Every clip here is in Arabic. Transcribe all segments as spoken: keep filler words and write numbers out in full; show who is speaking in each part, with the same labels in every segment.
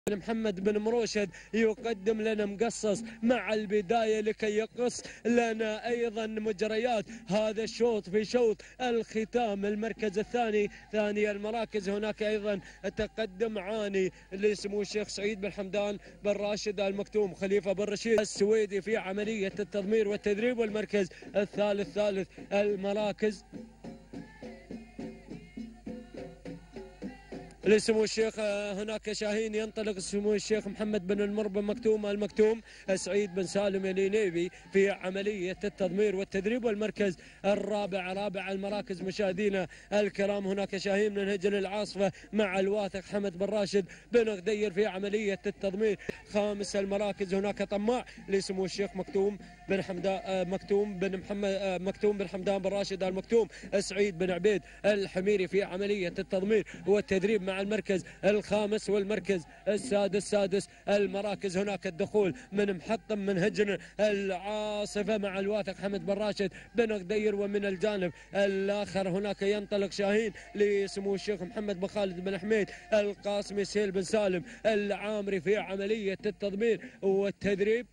Speaker 1: بن محمد بن مروشد يقدم لنا مقصص مع البداية لكي يقص لنا أيضا مجريات هذا الشوط في شوط الختام. المركز الثاني ثاني المراكز هناك أيضا تقدم عاني لسمو الشيخ سعيد بن حمدان بن راشد آل مكتوم خليفة بن رشيد السويدي في عملية التضمير والتدريب. والمركز الثالث ثالث المراكز لسمو الشيخ هناك شاهين ينطلق سمو الشيخ محمد بن المر بن مكتوم المكتوم سعيد بن سالم الينيبي في عملية التضمير والتدريب. والمركز الرابع رابع المراكز مشاهدينا الكرام هناك شاهين من هجن العاصفة مع الواثق حمد بن راشد بن غدير في عملية التضمير. خامس المراكز هناك طماع لسمو الشيخ مكتوم بن حمدان مكتوم بن محمد مكتوم بن حمدان بن راشد المكتوم سعيد بن عبيد الحميري في عملية التضمير والتدريب مع المركز الخامس. والمركز السادس سادس المراكز هناك الدخول من محطم من هجن العاصفة مع الواثق حمد بن راشد بن غدير. ومن الجانب الآخر هناك ينطلق شاهين لسمو الشيخ محمد بن خالد بن حميد القاسمي سهيل بن سالم العامري في عملية التضمير والتدريب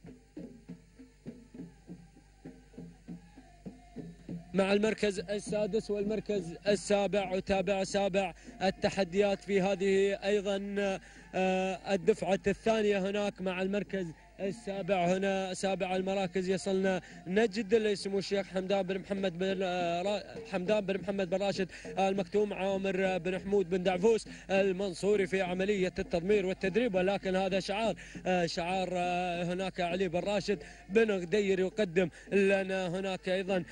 Speaker 1: مع المركز السادس. والمركز السابع وتابع سابع التحديات في هذه أيضا الدفعة الثانية هناك مع المركز السابع. هنا سابع المراكز يصلنا نجد لسمو الشيخ حمدان بن محمد بن حمدان بن محمد بن راشد المكتوم عامر بن حمود بن دعفوس المنصوري في عملية التضمير والتدريب. ولكن هذا شعار شعار هناك علي بن راشد بن غدير يقدم لنا هناك أيضا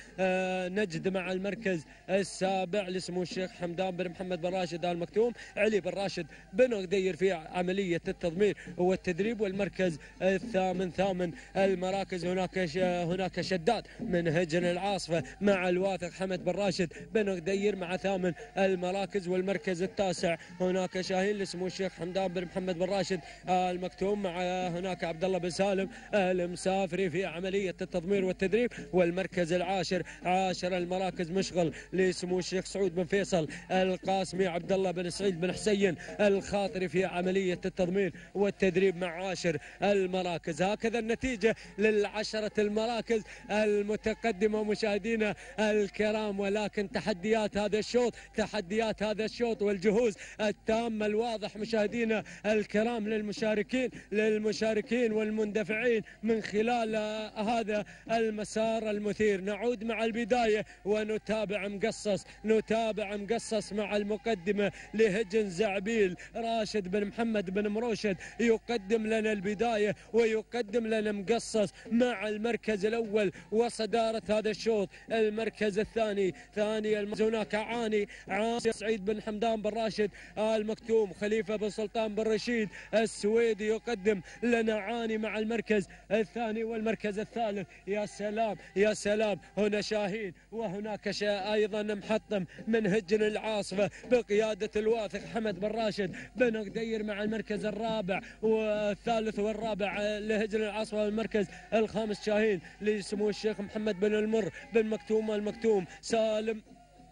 Speaker 1: نجد مع المركز السابع لسمو الشيخ حمدان بن محمد بن راشد المكتوم علي بن راشد بن غدير في عملية التضمير والتدريب. والمركز الثامن ثامن المراكز هناك هناك شداد من هجن العاصفة مع الواثق حمد بن راشد بن غدير مع ثامن المراكز. والمركز التاسع هناك شاهين لسمو الشيخ حمدان بن محمد بن راشد المكتوم مع هناك عبد الله بن سالم المسافري في عملية التضمير والتدريب. والمركز العاشر عاشر المراكز مشغل لسمو الشيخ سعود بن فيصل القاسمي عبد الله بن سعيد بن حسين الخاطري في عملية التضمير والتدريب مع عاشر المراكز. هكذا النتيجة للعشرة المراكز المتقدمة مشاهدينا الكرام. ولكن تحديات هذا الشوط تحديات هذا الشوط والجهوز التام الواضح مشاهدينا الكرام للمشاركين للمشاركين والمندفعين من خلال هذا المسار المثير. نعود مع البداية ونتابع مقصص نتابع مقصص مع المقدمة لهجن زعبيل راشد بن محمد بن مروشد يقدم لنا البداية ويقدم لنا مقصص مع المركز الأول وصدارة هذا الشوط. المركز الثاني ثاني هناك عاني عاني سعيد بن حمدان بن راشد المكتوم خليفة بن سلطان بن رشيد السويدي يقدم لنا عاني مع المركز الثاني. والمركز الثالث يا سلام يا سلام هنا شاهين وهناك شا أيضا محطم من هجن العاصفة بقيادة الواثق حمد بن راشد بن غدير مع المركز الرابع والثالث والرابع لهجن العاصفة. والمركز الخامس شاهين لسمو الشيخ محمد بن المر بن مكتوم المكتوم سالم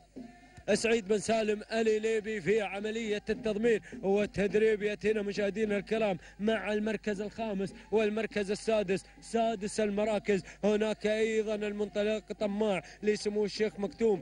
Speaker 1: سعيد بن سالم الينيبي في عملية التضمير والتدريب. يأتينا مشاهدينا الكرام مع المركز الخامس والمركز السادس سادس المراكز هناك أيضا المنطلق طماع لسمو الشيخ مكتوم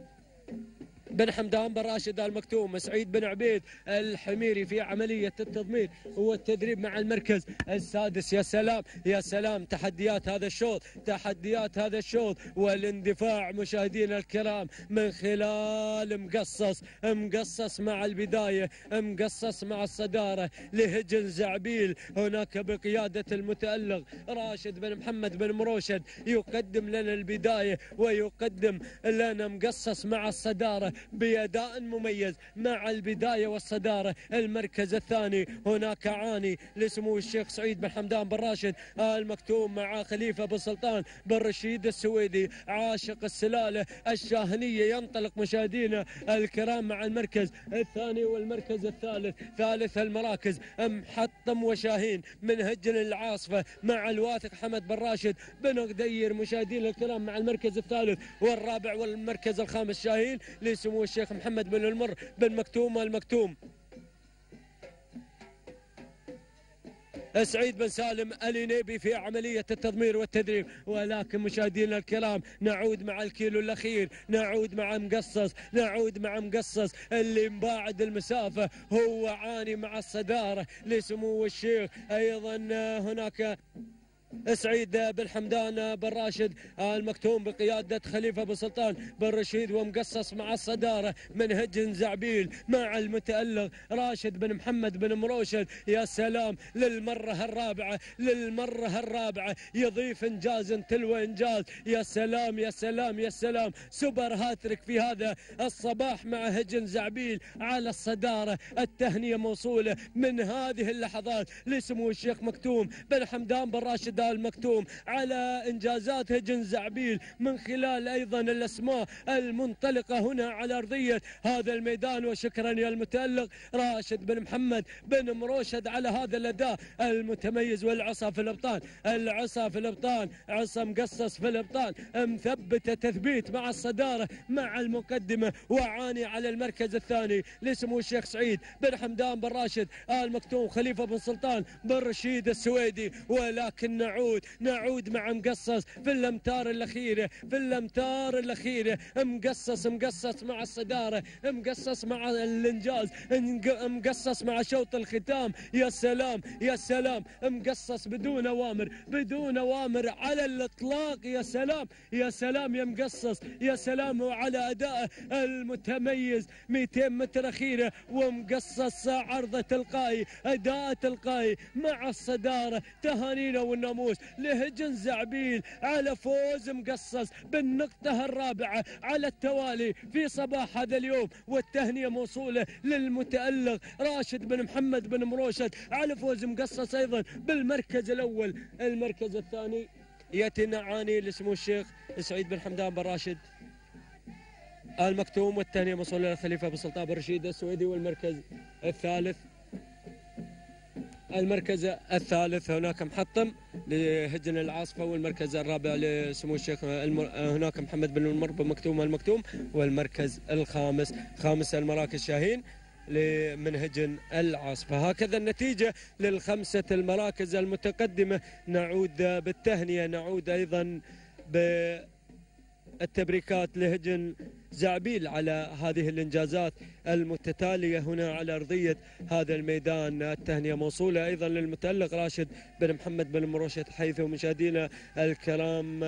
Speaker 1: بن حمدان بن راشد المكتوم سعيد بن عبيد الحميري في عملية التضمير والتدريب مع المركز السادس. يا سلام يا سلام تحديات هذا الشوط تحديات هذا الشوط والاندفاع مشاهدينا الكرام من خلال مقصص مقصص مع البداية مقصص مع الصدارة لهجن زعبيل هناك بقيادة المتألق راشد بن محمد بن مروشد يقدم لنا البداية ويقدم لنا مقصص مع الصدارة بأداء مميز مع البداية والصدارة. المركز الثاني هناك عاني لسمو الشيخ سعيد بن حمدان بن راشد المكتوم مع خليفة بن سلطان بن رشيد السويدي عاشق السلالة الشاهنية ينطلق مشاهدينا الكرام مع المركز الثاني. والمركز الثالث ثالث المراكز محطم وشاهين من هجن العاصفة مع الواثق حمد بن راشد بن غدير مشاهدينا الكرام مع المركز الثالث والرابع. والمركز الخامس شاهين لسمو الشيخ محمد بن المر بن مكتوم المكتوم سعيد بن سالم الينيبي في عملية التضمير والتدريب. ولكن مشاهدينا الكرام نعود مع الكيلو الأخير، نعود مع مقصص، نعود مع مقصص اللي مباعد المسافة، هو عاني مع الصدارة لسمو الشيخ. أيضا هناك سعيد بن حمدان بن راشد المكتوم بقيادة خليفة بن سلطان بن رشيد، ومقصص مع الصدارة من هجن زعبيل مع المتألق راشد بن محمد بن مروشد. يا سلام، للمرة الرابعة للمرة الرابعة يضيف إنجاز تلو إنجاز. يا سلام يا سلام يا سلام، سوبر هاتريك في هذا الصباح مع هجن زعبيل على الصدارة. التهنئة موصولة من هذه اللحظات لسمو الشيخ مكتوم بن حمدان بن راشد المكتوم على إنجازات هجن زعبيل من خلال أيضا الأسماء المنطلقة هنا على أرضية هذا الميدان. وشكرا يا المتألق راشد بن محمد بن مروشد على هذا الأداء المتميز. والعصا في الأبطال، العصا في الأبطال، عصا مقصص في الأبطال مثبتة تثبيت مع الصدارة مع المقدمة، وعاني على المركز الثاني لسمو الشيخ سعيد بن حمدان بن راشد المكتوم خليفة بن سلطان بن رشيد السويدي. ولكن نعود نعود مع مقصص في الامتار الاخيره، في الامتار الاخيره مقصص مقصص مع الصداره، مقصص مع الانجاز، مقصص مع شوط الختام. يا سلام يا سلام، مقصص بدون اوامر، بدون اوامر على الاطلاق. يا سلام يا سلام يا مقصص، يا سلام على ادائه المتميز. مئتين متر اخيره ومقصص عرضه تلقائي، اداء تلقائي مع الصداره. تهانينا والناموس لهجن زعبيل على فوز مقصص بالنقطة الرابعة على التوالي في صباح هذا اليوم. والتهنئة موصولة للمتألق راشد بن محمد بن مروشد على فوز مقصص أيضا بالمركز الأول. المركز الثاني يأتي نعاني لسمو الشيخ سعيد بن حمدان بن راشد المكتوم، والتهنئة موصولة للخليفة بن سلطان بن رشيد السويدي. والمركز الثالث المركز الثالث هناك محطم لهجن العاصفة، والمركز الرابع لسمو الشيخ هناك محمد بن المرب مكتوم المكتوم. والمركز الخامس خامس المراكز شاهين من هجن العاصفة. هكذا النتيجة للخمسة المراكز المتقدمة. نعود بالتهنئة، نعود أيضا بالتبريكات لهجن زعبيل على هذه الإنجازات المتتالية هنا على أرضية هذا الميدان. التهنئة موصولة أيضا للمتألق راشد بن محمد بن مروشد، حيث مشاهدينا الكرام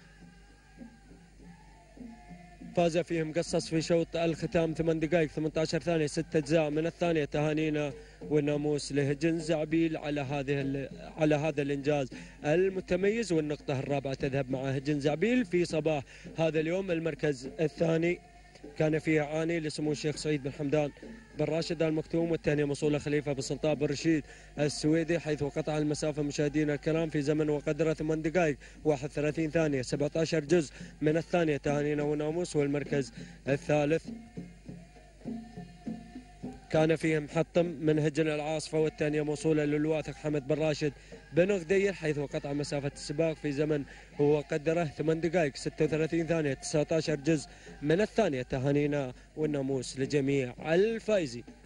Speaker 1: فاز فيه مقصص في شوط الختام ثمان دقائق ثمانية عشر ثانية ستة أجزاء من الثانية. تهانينا والناموس لهجن زعبيل على هذه على هذا الإنجاز المتميز. والنقطة الرابعة تذهب مع هجن زعبيل في صباح هذا اليوم. المركز الثاني كان فيه عاني لسمو الشيخ سعيد بن حمدان بن راشد المكتوم، والثانية موصولة خليفة بن سلطان بن رشيد السويدي، حيث قطع المسافة مشاهدينا الكرام في زمن وقدره ثمان دقائق واحد وثلاثين ثانية سبعة عشر جزء من الثانية. تهانينا وناموس. والمركز الثالث كان فيه محطم من هجن العاصفة، والثانية موصولة للواثق حمد بن راشد بن غدير، حيث قطع مسافة السباق في زمن هو قدره ثمان دقائق ستة وثلاثين ثانية تسعة عشر جزء من الثانية. تهانينا والناموس لجميع الفائزين.